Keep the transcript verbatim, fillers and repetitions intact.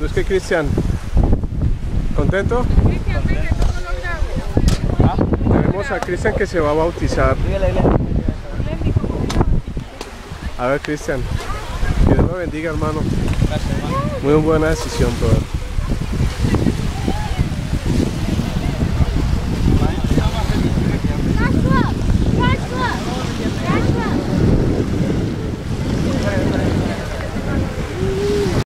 ¿Tú es que, Cristian? ¿Contento? ¿Ah? Tenemos a Cristian que se va a bautizar. Dígale, dígale. A ver, Cristian, que Dios lo bendiga, hermano. Gracias, hermano. Muy buena decisión, brother.